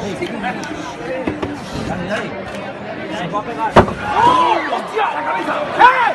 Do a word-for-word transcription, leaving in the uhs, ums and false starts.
Dale, dale. Se va a pegar. ¡Oh! ¡Hostia! ¡La cabeza! ¡Eh!